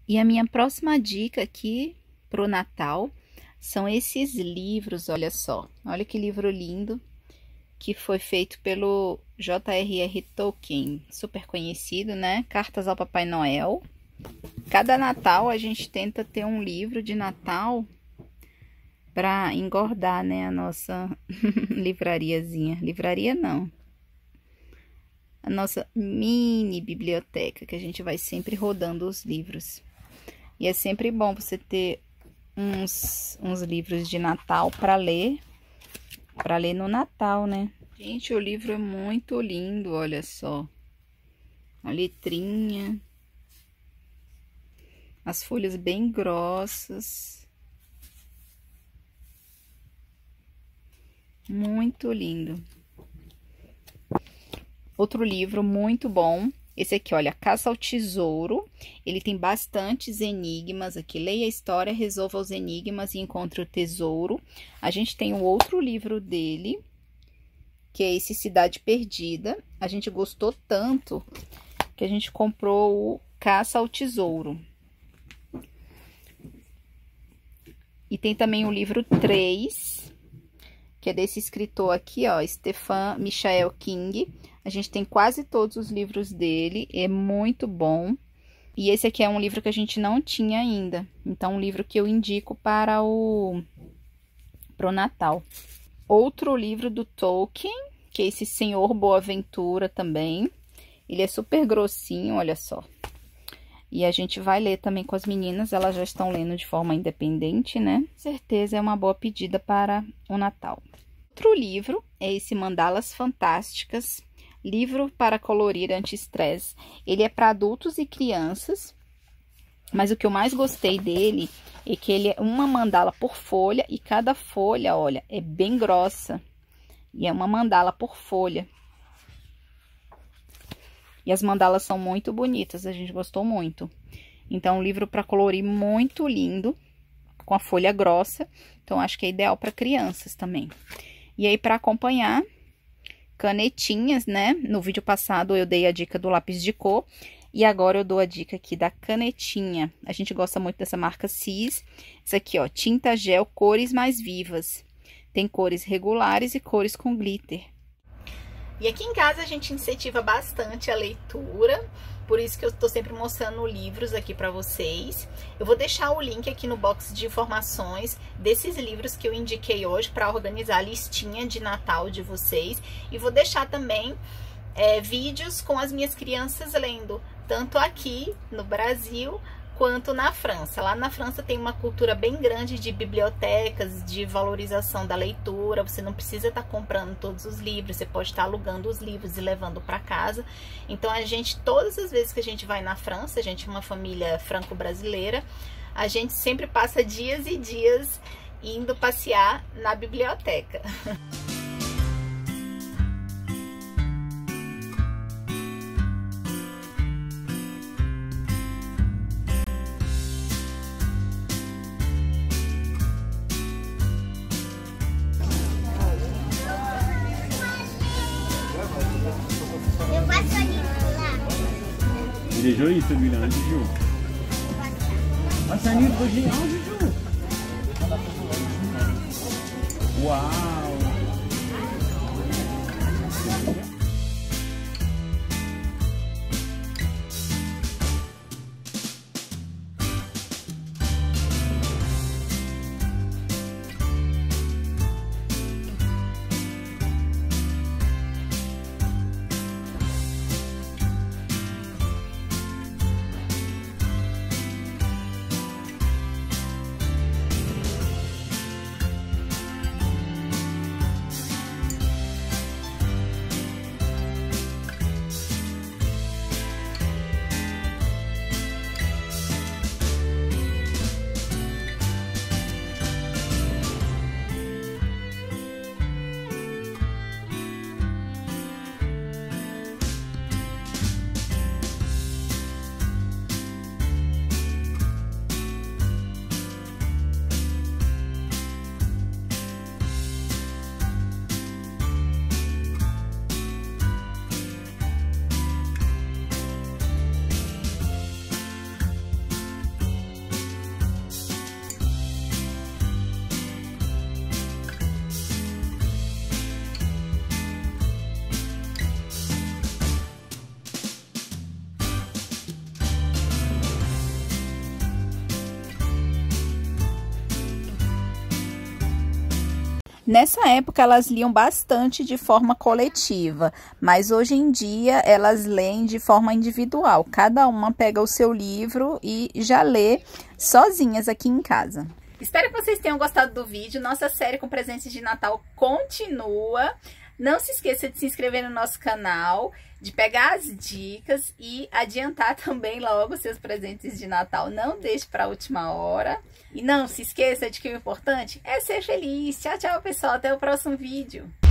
E a minha próxima dica aqui pro Natal são esses livros, olha só. Olha que livro lindo, que foi feito pelo J.R.R. Tolkien, super conhecido, né? Cartas ao Papai Noel. Cada Natal a gente tenta ter um livro de Natal para engordar, né, a nossa livrariazinha. Livraria não. A nossa mini biblioteca, que a gente vai sempre rodando os livros. E é sempre bom você ter uns livros de Natal para ler no Natal, né? Gente, o livro é muito lindo, olha só. A letrinha. As folhas bem grossas. Muito lindo. Outro livro muito bom. Esse aqui, olha, Caça ao Tesouro. Ele tem bastantes enigmas aqui. Leia a história, resolva os enigmas e encontre o tesouro. A gente tem um outro livro dele, que é esse Cidade Perdida. A gente gostou tanto que a gente comprou o Caça ao Tesouro. E tem também o livro 3, que é desse escritor aqui, ó, Stephen Michael King. A gente tem quase todos os livros dele, é muito bom. E esse aqui é um livro que a gente não tinha ainda. Então, um livro que eu indico para pro Natal. Outro livro do Tolkien, que é esse Senhor Boaventura também. Ele é super grossinho, olha só. E a gente vai ler também com as meninas, elas já estão lendo de forma independente, né? Certeza é uma boa pedida para o Natal. Outro livro é esse Mandalas Fantásticas, livro para colorir anti-estresse. Ele é para adultos e crianças, mas o que eu mais gostei dele é que ele é uma mandala por folha e cada folha, olha, é bem grossa. E é uma mandala por folha. E as mandalas são muito bonitas, a gente gostou muito. Então, um livro para colorir muito lindo, com a folha grossa. Então, acho que é ideal para crianças também. E aí, para acompanhar, canetinhas, né? No vídeo passado eu dei a dica do lápis de cor. E agora eu dou a dica aqui da canetinha. A gente gosta muito dessa marca Cis. Isso aqui, ó, tinta gel cores mais vivas. Tem cores regulares e cores com glitter. E aqui em casa a gente incentiva bastante a leitura, por isso que eu tô sempre mostrando livros aqui pra vocês. Eu vou deixar o link aqui no box de informações desses livros que eu indiquei hoje para organizar a listinha de Natal de vocês. E vou deixar também vídeos com as minhas crianças lendo, tanto aqui no Brasil quanto na França. Lá na França tem uma cultura bem grande de bibliotecas, de valorização da leitura. Você não precisa estar comprando todos os livros, você pode estar alugando os livros e levando para casa. Então a gente, todas as vezes que a gente vai na França, a gente é uma família franco-brasileira, a gente sempre passa dias e dias indo passear na biblioteca. Il est joli celui-là, hein, Juju. Ah, c'est un livre géant, Juju. Waouh. Nessa época, elas liam bastante de forma coletiva, mas hoje em dia elas leem de forma individual. Cada uma pega o seu livro e já lê sozinhas aqui em casa. Espero que vocês tenham gostado do vídeo. Nossa série com presentes de Natal continua. Não se esqueça de se inscrever no nosso canal, de pegar as dicas e adiantar também logo seus presentes de Natal. Não deixe para a última hora. E não se esqueça de que o importante é ser feliz. Tchau, tchau, pessoal. Até o próximo vídeo.